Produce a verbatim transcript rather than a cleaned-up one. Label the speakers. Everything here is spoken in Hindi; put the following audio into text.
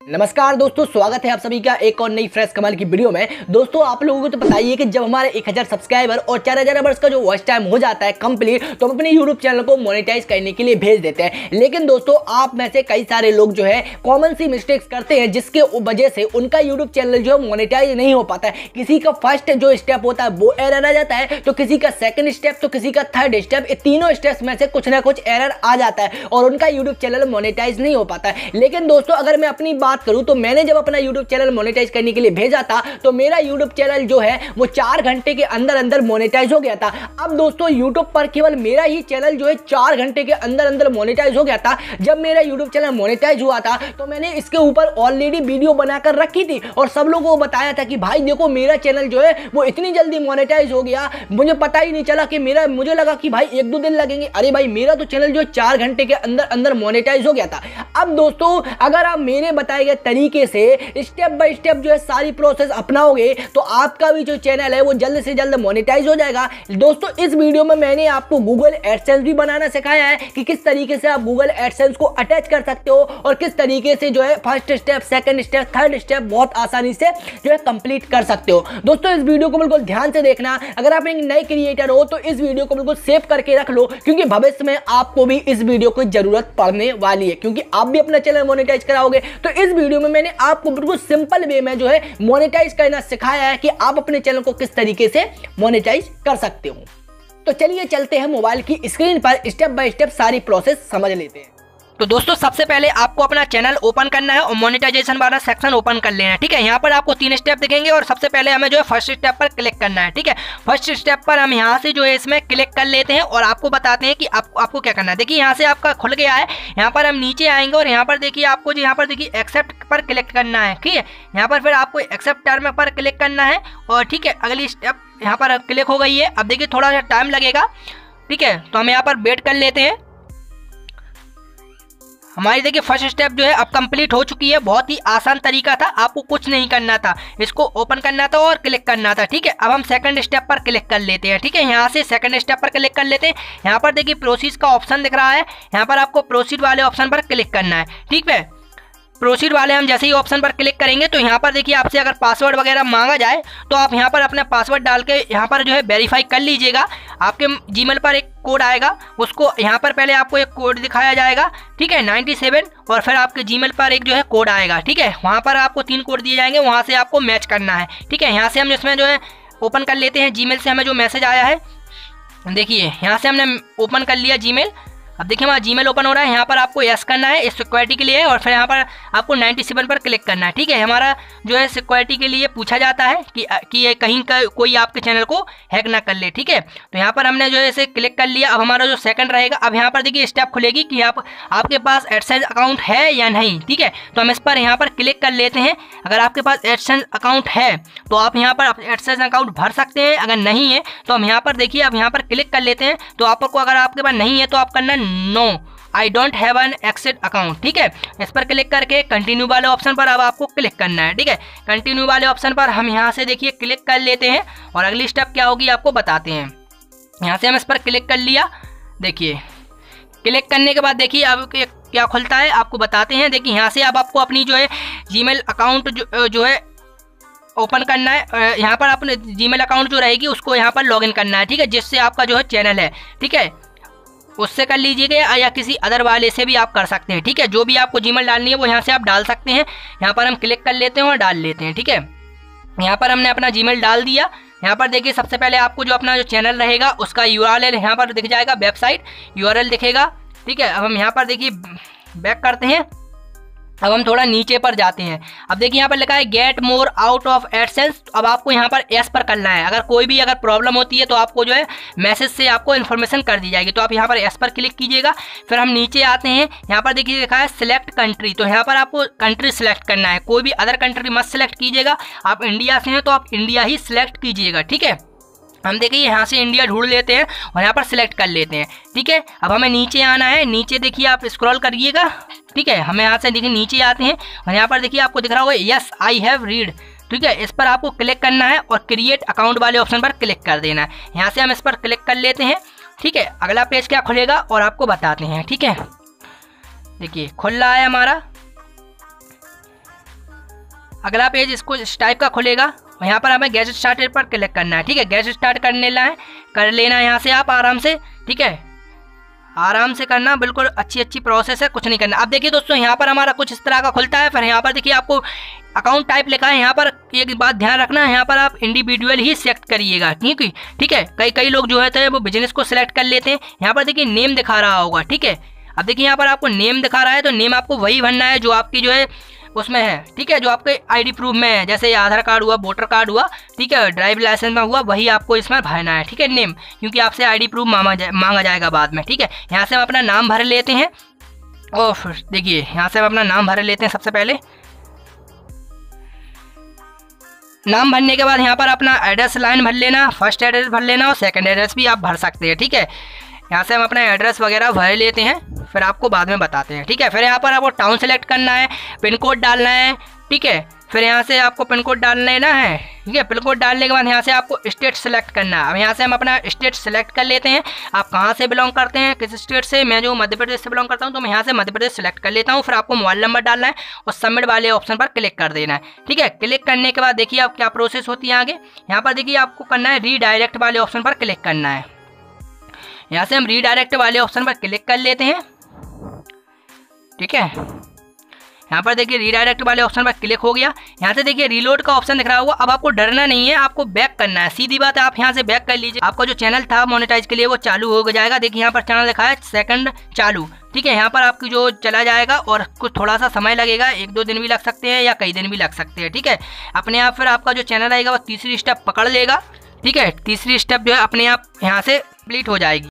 Speaker 1: नमस्कार दोस्तों, स्वागत है आप सभी का एक और नई फ्रेश कमाल की वीडियो में। दोस्तों आप लोगों को तो पता ही है कि जब हमारे एक हज़ार सब्सक्राइबर और चार हज़ार आवर्स का जो वॉच टाइम हो जाता है कंप्लीट, तो हम अपने यूट्यूब चैनल को मोनेटाइज करने के लिए भेज देते हैं। लेकिन दोस्तों आप में से कई सारे लोग जो है कॉमन सी मिस्टेक्स करते हैं, जिसके वजह से उनका यूट्यूब चैनल जो है मोनेटाइज नहीं हो पाता है। किसी का फर्स्ट जो स्टेप होता है वो एरर आ जाता है, तो किसी का सेकंड स्टेप, तो किसी का थर्ड स्टेप। ये तीनों स्टेप्स में से कुछ ना कुछ एरर आ जाता है और उनका यूट्यूब चैनल मोनेटाइज नहीं हो पाता है। लेकिन दोस्तों अगर मैं अपनी बात करूं तो मैंने जब अपना YouTube चैनल मोनेटाइज करने के लिए भेजा था तो मेरा YouTube चैनल जो है वो चार घंटे के अंदर अंदर मोनेटाइज हो गया था। अब दोस्तों YouTube पर केवल मेरा ही चैनल जो है चार घंटे के अंदर अंदर मोनेटाइज हो गया था। जब मेरा YouTube चैनल मोनेटाइज हुआ था तो मैंने इसके ऊपर ऑलरेडी वीडियो बनाकर रखी थी और सब लोगों को बताया था कि भाई देखो मेरा चैनल जो है वो इतनी जल्दी मोनेटाइज हो गया, मुझे पता ही नहीं चला कि मेरा मुझे लगा कि भाई एक दो दिन लगेंगे। अरे भाई मेरा तो चैनल जो है चार घंटे के अंदर अंदर मोनेटाइज हो गया था। अब दोस्तों अगर आप मेरे बताए गए तरीके से स्टेप बाय स्टेप जो है सारी प्रोसेस अपनाओगे तो आपका भी जो चैनल है वो जल्द से जल्द मोनेटाइज हो जाएगा। दोस्तों इस वीडियो में मैंने आपको गूगल एडसेंस भी बनाना सिखाया है कि किस तरीके से आप गूगल एडसेंस को अटैच कर सकते हो और किस तरीके से जो है first step, second step, third step बहुत आसानी से जो है कंप्लीट कर सकते हो। दोस्तों इस वीडियो को बिल्कुल ध्यान से देखना। अगर आप एक नए क्रिएटर हो तो इस वीडियो को बिल्कुल सेव करके रख लो, क्योंकि भविष्य में आपको भी इस वीडियो की जरूरत पड़ने वाली है, क्योंकि आप भी अपना चैनल मोनेटाइज कराओगे। तो इस वीडियो में मैंने आपको बिल्कुल सिंपल वे में जो है मोनेटाइज करना सिखाया है कि आप अपने चैनल को किस तरीके से मोनेटाइज कर सकते हो। तो चलिए चलते हैं मोबाइल की स्क्रीन पर, स्टेप बाय स्टेप सारी प्रोसेस समझ लेते हैं। तो दोस्तों सबसे पहले आपको अपना चैनल ओपन करना है और मोनेटाइजेशन वाला सेक्शन ओपन कर लेना है। ठीक है, यहाँ पर आपको तीन स्टेप दिखेंगे और सबसे पहले हमें जो है फर्स्ट स्टेप पर क्लिक करना है। ठीक है, फर्स्ट स्टेप पर हम यहाँ से जो है इसमें क्लिक कर लेते हैं और आपको बताते हैं कि आप, आपको क्या करना है। देखिए यहाँ से आपका खुल गया है। यहाँ पर हम नीचे आएंगे और यहाँ पर देखिए आपको जो यहाँ पर देखिए एक्सेप्ट पर क्लिक करना है। ठीक है, यहाँ पर फिर आपको एक्सेप्ट टर्म पर क्लिक करना है और ठीक है अगली स्टेप यहाँ पर क्लिक हो गई है। अब देखिए थोड़ा सा टाइम लगेगा। ठीक है, तो हम यहाँ पर वेट कर लेते हैं। हमारी देखिए फर्स्ट स्टेप जो है अब कंप्लीट हो चुकी है। बहुत ही आसान तरीका था, आपको कुछ नहीं करना था, इसको ओपन करना था और क्लिक करना था। ठीक है, अब हम सेकंड स्टेप पर क्लिक कर लेते हैं। ठीक है, यहाँ से सेकंड स्टेप पर क्लिक कर लेते हैं। यहाँ पर देखिए प्रोसीड का ऑप्शन दिख रहा है, यहाँ पर आपको प्रोसीड वाले ऑप्शन पर क्लिक करना है। ठीक है, प्रोसीड वाले हम जैसे ही ऑप्शन पर क्लिक करेंगे तो यहाँ पर देखिए आपसे अगर पासवर्ड वगैरह मांगा जाए तो आप यहाँ पर अपना पासवर्ड डाल के यहाँ पर जो है वेरीफाई कर लीजिएगा। आपके जीमेल पर एक कोड आएगा, उसको यहाँ पर पहले आपको एक कोड दिखाया जाएगा। ठीक है, नाइन्टी सेवन, और फिर आपके जीमेल पर एक जो है कोड आएगा। ठीक है, वहाँ पर आपको तीन कोड दिए जाएंगे, वहाँ से आपको मैच करना है। ठीक है, यहाँ से हम इसमें जो है ओपन कर लेते हैं। जीमेल से हमें जो मैसेज आया है देखिए यहाँ से हमने ओपन कर लिया जीमेल। अब देखिए हमारा जीमेल ओपन हो रहा है। यहाँ पर आपको यस करना है, इस सिक्योरिटी के लिए, और फिर यहाँ पर आपको नाइन्टी सेवन पर क्लिक करना है। ठीक है, हमारा जो है सिक्योरिटी के लिए पूछा जाता है कि कि ये कहीं का कोई आपके चैनल को हैक ना कर ले। ठीक है, तो यहाँ पर हमने जो है इसे क्लिक कर लिया। अब हमारा जो सेकंड रहेगा, अब यहाँ पर देखिए स्टेप खुलेगी कि आप आपके पास एडसेंस अकाउंट है या नहीं। ठीक है, तो हम इस पर यहाँ पर क्लिक कर लेते हैं। अगर आपके पास एडसेंस अकाउंट है तो आप यहाँ पर एडसेंस अकाउंट भर सकते हैं, अगर नहीं है तो हम यहाँ पर देखिए अब यहाँ पर क्लिक कर लेते हैं। तो आपको अगर आपके पास नहीं है तो आप करना no I don't have an access account. ठीक है, इस पर क्लिक करके कंटिन्यू वाले ऑप्शन पर अब आपको क्लिक करना है। ठीक है, कंटिन्यू वाले ऑप्शन पर हम यहाँ से देखिए क्लिक कर लेते हैं और अगली स्टेप क्या होगी आपको बताते हैं। यहाँ से हम इस पर क्लिक कर लिया। देखिए क्लिक करने के बाद देखिए अब क्या खुलता है आपको बताते हैं। देखिए यहाँ से अब आपको अपनी जो है जीमेल अकाउंट जो, जो है ओपन करना है। यहाँ पर अपने जीमेल अकाउंट जो रहेगी उसको यहाँ पर लॉगिन करना है। ठीक है, जिससे आपका जो है चैनल है, ठीक है, उससे कर लीजिएगा या किसी अदर वाले से भी आप कर सकते हैं। ठीक है, जो भी आपको जीमेल डालनी है वो यहाँ से आप डाल सकते हैं। यहाँ पर हम क्लिक कर लेते हैं और डाल लेते हैं। ठीक है, यहाँ पर हमने अपना जीमेल डाल दिया। यहाँ पर देखिए सबसे पहले आपको जो अपना जो चैनल रहेगा उसका यूआरएल यहाँ पर दिख जाएगा, वेबसाइट यूआरएल दिखेगा। ठीक है, अब हम यहाँ पर देखिए बैक करते हैं। अब हम थोड़ा नीचे पर जाते हैं। अब देखिए यहाँ पर लिखा है get more out of AdSense. अब आपको यहाँ पर एस पर करना है। अगर कोई भी अगर प्रॉब्लम होती है तो आपको जो है मैसेज से आपको इन्फॉर्मेशन कर दी जाएगी। तो आप यहाँ पर एस पर क्लिक कीजिएगा। फिर हम नीचे आते हैं, यहाँ पर देखिए लिखा है सिलेक्ट कंट्री। तो यहाँ पर आपको कंट्री सिलेक्ट करना है, कोई भी अदर कंट्री मत सिलेक्ट कीजिएगा। आप इंडिया से हैं तो आप इंडिया ही सिलेक्ट कीजिएगा। ठीक है, हम देखिए यहाँ से इंडिया ढूंढ लेते हैं और यहाँ पर सिलेक्ट कर लेते हैं। ठीक है, अब हमें नीचे आना है। नीचे देखिए आप स्क्रॉल करिएगा। ठीक है, हमें यहाँ से देखिए नीचे आते हैं और यहाँ पर देखिए आपको दिख रहा होगा यस आई हैव रीड। ठीक है, इस पर आपको क्लिक करना है और क्रिएट अकाउंट वाले ऑप्शन पर क्लिक कर देना है। यहाँ से हम इस पर क्लिक कर लेते हैं। ठीक है, अगला पेज क्या खुलेगा और आपको बताते हैं। ठीक है, देखिए खुल रहा है हमारा। अगला पेज इसको इस टाइप का खुलेगा और यहाँ पर हमें गेट स्टार्टेड पर क्लिक करना है। ठीक है, गेट स्टार्ट कर लेना है कर लेना है यहाँ से आप आराम से। ठीक है, आराम से करना, बिल्कुल अच्छी अच्छी प्रोसेस है, कुछ नहीं करना। अब देखिए दोस्तों, यहाँ पर हमारा कुछ इस तरह का खुलता है। फिर यहाँ पर देखिए आपको अकाउंट टाइप लिखा है। यहाँ पर एक बात ध्यान रखना है, यहाँ पर आप इंडिविजुअल ही सेलेक्ट करिएगा। ठीक है ठीक है कई कई लोग जो है वो बिजनेस को सिलेक्ट कर लेते हैं। यहाँ पर देखिए नेम दिखा रहा होगा। ठीक है, अब देखिए यहाँ पर आपको नेम दिखा रहा है, तो नेम आपको वही भरना है जो आपकी जो है उसमें है। ठीक है, जो आपके आईडी प्रूफ में है, जैसे आधार कार्ड हुआ, वोटर कार्ड हुआ, ठीक है, ड्राइविंग लाइसेंस में हुआ, वही आपको इसमें भरना है। ठीक है, नेम, क्योंकि आपसे आईडी प्रूफ मांगा जाए मांगा जाएगा बाद में। ठीक है, यहाँ से हम अपना नाम भर लेते हैं और फिर देखिए यहाँ से हम अपना नाम भर लेते हैं। सबसे पहले नाम भरने के बाद यहाँ पर अपना एड्रेस लाइन भर लेना, फर्स्ट एड्रेस भर लेना और सेकंड एड्रेस भी आप भर सकते हैं। ठीक है, यहाँ से हम अपना एड्रेस वगैरह भर लेते हैं, फिर आपको बाद में बताते हैं। ठीक है, फिर यहाँ पर आपको टाउन सेलेक्ट करना है, पिन कोड डालना है। ठीक है, फिर यहाँ से आपको पिन कोड डाल लेना है। ठीक है, पिन कोड डालने के बाद यहाँ से आपको स्टेट सेलेक्ट करना है। अब यहाँ से हम अपना स्टेट सेलेक्ट कर लेते हैं। आप कहाँ से बिलोंग करते हैं, किस स्टेट से? मैं जो मध्य प्रदेश से बिलोंग करता हूँ, तो मैं यहाँ से मध्य प्रदेश सेलेक्ट कर लेता हूँ। फिर आपको मोबाइल नंबर डालना है और सबमिट वाले ऑप्शन पर क्लिक कर देना है। ठीक है, क्लिक करने के बाद देखिए आप क्या प्रोसेस होती है आगे। यहाँ पर देखिए आपको करना है रीडायरेक्ट वाले ऑप्शन पर क्लिक करना है। यहाँ से हम रीडायरेक्ट वाले ऑप्शन पर क्लिक कर लेते हैं। ठीक है, यहाँ पर देखिए रीडायरेक्ट वाले ऑप्शन पर क्लिक हो गया। यहाँ से देखिए रीलोड का ऑप्शन दिख रहा होगा। अब आपको डरना नहीं है, आपको बैक करना है। सीधी बात है, आप यहाँ से बैक कर लीजिए। आपका जो चैनल था मोनेटाइज के लिए वो चालू हो जाएगा। देखिए यहाँ पर चैनल लिखा है सेकंड चालू। ठीक है, यहाँ पर आपकी जो चला जाएगा और कुछ थोड़ा सा समय लगेगा, एक दो दिन भी लग सकते हैं या कई दिन भी लग सकते हैं। ठीक है, अपने आप फिर आपका जो चैनल आएगा वो तीसरी स्टेप पकड़ लेगा। ठीक है, तीसरी स्टेप जो है अपने आप यहाँ से कंप्लीट हो जाएगी।